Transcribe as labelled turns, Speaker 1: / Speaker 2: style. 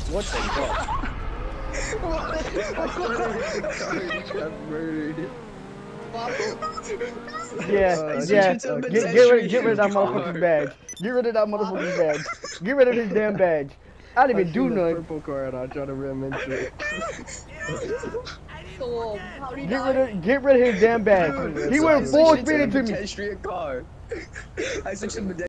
Speaker 1: What the fuck?
Speaker 2: Yeah, yeah. Get rid of that motherfucking badge. Get rid of that motherfucking badge. Get rid of his damn badge. I didn't even do nothing.
Speaker 1: Purple car and I try to ram into it.
Speaker 2: Get rid of his damn badge. He went full speed into me.
Speaker 1: I switched to